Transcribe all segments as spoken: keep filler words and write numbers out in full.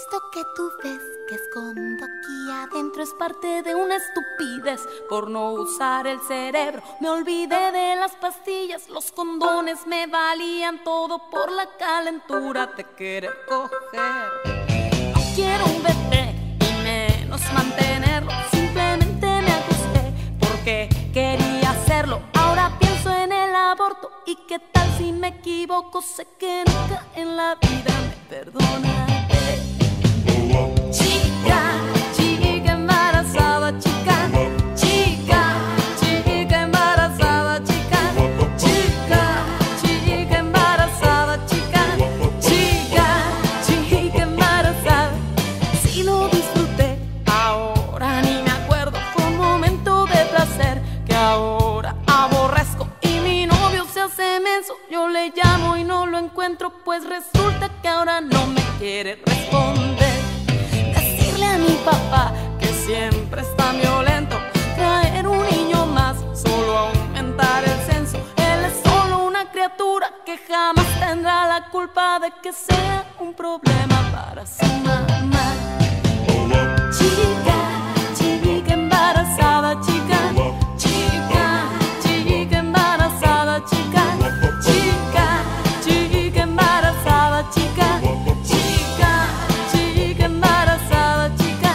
Esto que tú ves que escondo aquí adentro es parte de una estupidez. Por no usar el cerebro me olvidé de las pastillas. Los condones me valían todo por la calentura de querer coger. No quiero un bebé y menos mantenerlo. Simplemente me acosté porque quería hacerlo. Ahora pienso en el aborto y qué tal si me equivoco. Sé que nunca en la vida me perdonaré. Chica, chica embarazada, chica, chica, chica embarazada, chica, chica, chica embarazada, chica, chica, chica embarazada. Si lo disfruté, ahora ni me acuerdo. Fue un momento de placer que ahora aborrezco. Y mi novio se hace menso, yo le llamo y no lo encuentro, pues resulta que ahora no me quiere responder. A mi papá, que siempre es tan violento, traer un niño más, solo aumentar el censo. Él es solo una criatura que jamás tendrá la culpa de que sea un problema para su mamá. Chica, chica embarazada, chica, chica, chica embarazada, chica, chica, chica embarazada, chica, chica, chica embarazada.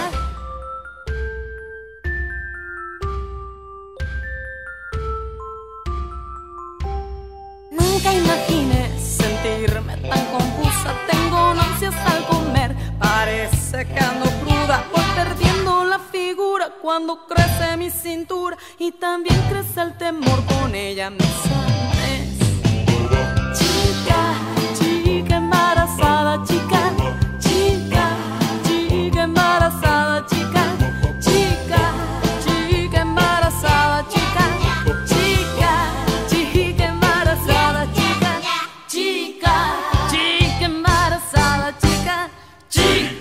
Nunca imaginé sentirme tan confusa. Tengo náuseas al comer, parece que ando cruda. Voy perdiendo la figura cuando crece mi cintura y también crece el temor con ella me sabes. Chica, chica embarazada, chica, chica, chica embarazada, chica, chica, chica embarazada, chica, chica, chica embarazada, chica, chica, chica embarazada, chica, chica.